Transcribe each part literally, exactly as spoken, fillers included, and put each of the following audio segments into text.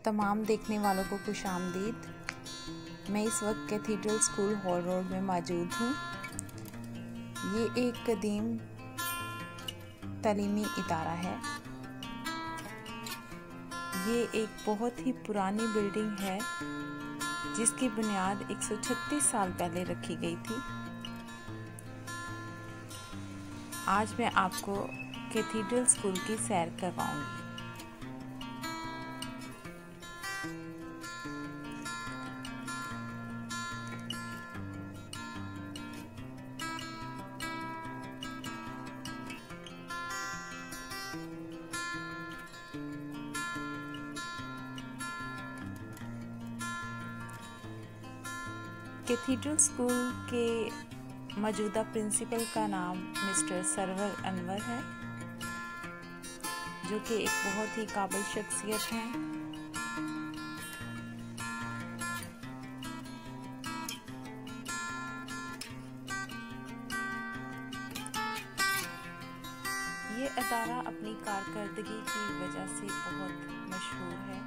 तमाम देखने वालों को खुशामदीद। मैं इस वक्त कैथीड्रल स्कूल हॉल रोड में मौजूद हूँ। ये एक कदीम तालीमी इदारा है। ये एक बहुत ही पुरानी बिल्डिंग है जिसकी बुनियाद एक सौ छत्तीस साल पहले रखी गई थी। आज मैं आपको कैथीड्रल स्कूल की सैर करवाऊंगी। कैथीड्रल स्कूल के मौजूदा प्रिंसिपल का नाम मिस्टर सरवर अनवर है, जो कि एक बहुत ही काबिल शख्सियत हैं। ये अदारा अपनी कारकर्दगी की वजह से बहुत मशहूर है।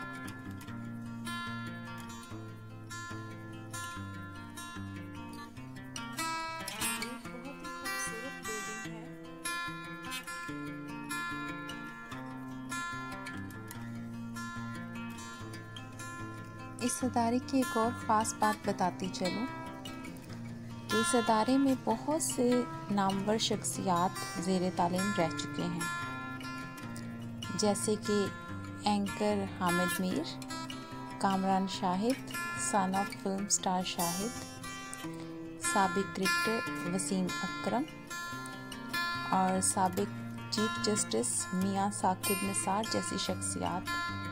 इस अदारे की एक और ख़ास बात बताती चलूँ कि इस अदारे में बहुत से नामवर शख्सियात ज़ेर तालीम रह चुके हैं, जैसे कि anchor Hamid Mir, Kamran Shahid son of film star Shahid, साबिक क्रिकेटर वसीम अकरम और साबिक चीफ जस्टिस मियां साकिब निसार जैसी शख्सियात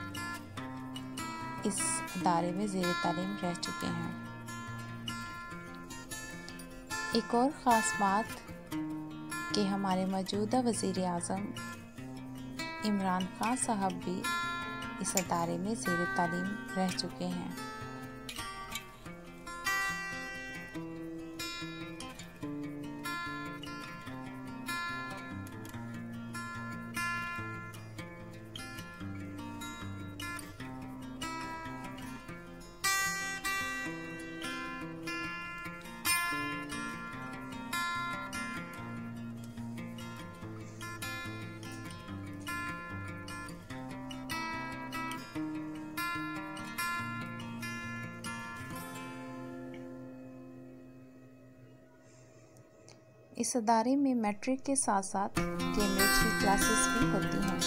इस अदारे में ज़ेर तालीम रह चुके हैं। एक और ख़ास बात कि हमारे मौजूदा वज़ीर आज़म इमरान खान साहब भी इस अदारे में ज़ेर तालीम रह चुके हैं। इस अदारे में मैट्रिक के साथ साथ कैम्ब्रिज की क्लासेस भी होती हैं।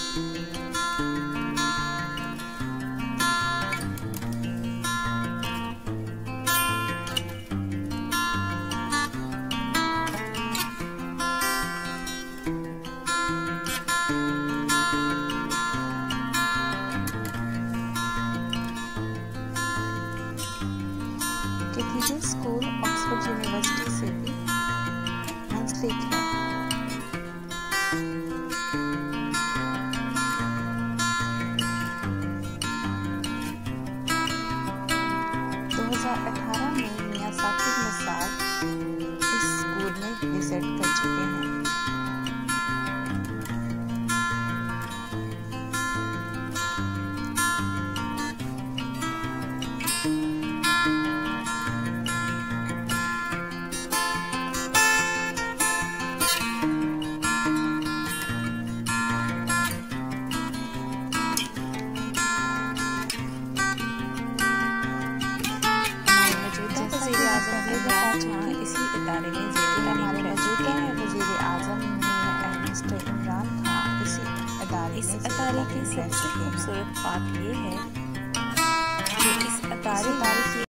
कैथीड्रल स्कूल ऑक्सफोर्ड यूनिवर्सिटी से भी मुंसलिक है। दो हज़ार अठारह में मियां साकिब निसार इस स्कूल में विजिट कर चुके हैं। इसी इदारे में हमारे मौजूदा वज़ीर आज़म मिस्टर इमरान खान इसी अदारे इस अदारे की सबसे खूबसूरत बात यह है कि इस अदारे की